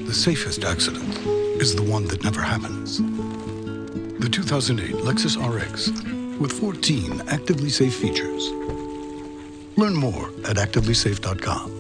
The safest accident is the one that never happens. The 2008 Lexus RX with 14 actively safe features. Learn more at activelysafe.com.